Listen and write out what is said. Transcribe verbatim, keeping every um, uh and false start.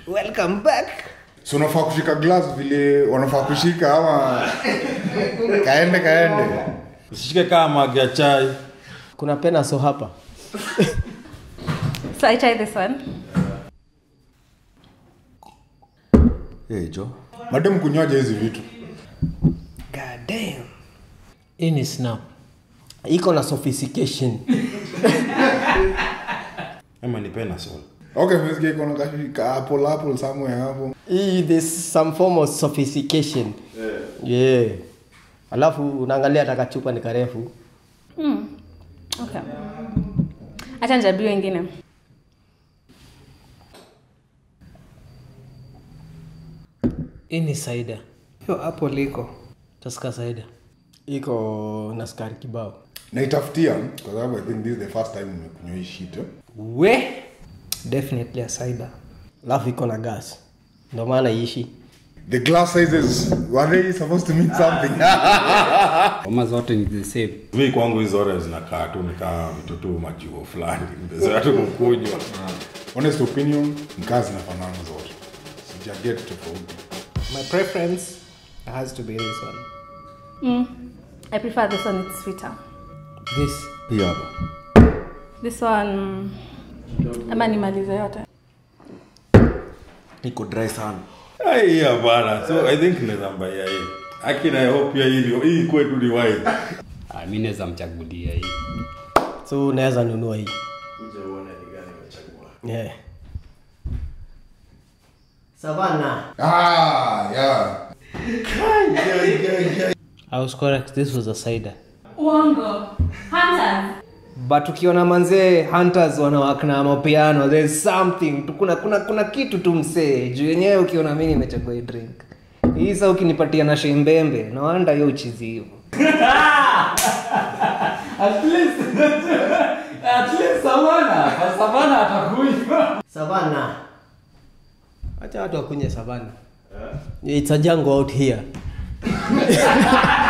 Welcome back. So unafaa kushika glass vile wanafaa kushika ama kaende kaende. Usishike kama magi ya chai. Kuna pena so hapa. So I try this one. Hey Joe. Madam kunywaje hizi vitu? God damn. Ini snap. Iko na sophistication. Ema ni pena sol. Okay, msikie iko na kashika apple apple somewhere hapo. E, there's some form of sophistication. Yeah. Yeah. Alafu unaangalia atakachupa ni karefu. Mm. Okay. Acha njaribu wengine. Ini cider. Hiyo hapo liko. Tasika cider. Iko na sukari kibao. Naitafutia kwa sababu I think this is the first time nimekunywa hii shit. Eh? We Definitely a cider. Alafu iko na gas. Ndio maana ishi. The glass sizes were they supposed to mean something? Kama zote ni the same. Mimi kwangu hizo zote zinakaa tu ni kama mtoto majiwa fulani. Ndio tu kukunywa. Honest opinion, mkazi zinafanana zote. Sija get tofauti. My preference has to be this one. Mm. I prefer this one, it's sweeter. This. Yeah. This one ama nimalize yote. Niko dry sana. Ai ya bana. So I think naweza mbaya hii. Akina I hope ya hivyo. Hii kwetu ni wine. Ah, mimi naweza mchagulia hii. So unaweza nunua hii. Kuja uone ni gani umechagua. Yeah. Savanna. Ah, yeah. I was correct. This was a cider. Uongo. Hunters. But ukiona manzee hunters wanawaka na mapiano, there's something. Kuna kuna kuna kitu tu msee. Juu yenyewe ukiona mimi nimechagua hii drink. Hii sasa ukinipatia na shembembe, na wanda hiyo uchizi hivyo. At least at least Savanna, Savanna atakunywa. Savanna. Acha watu wakunye Savanna. Yeah. It's a jungle out here.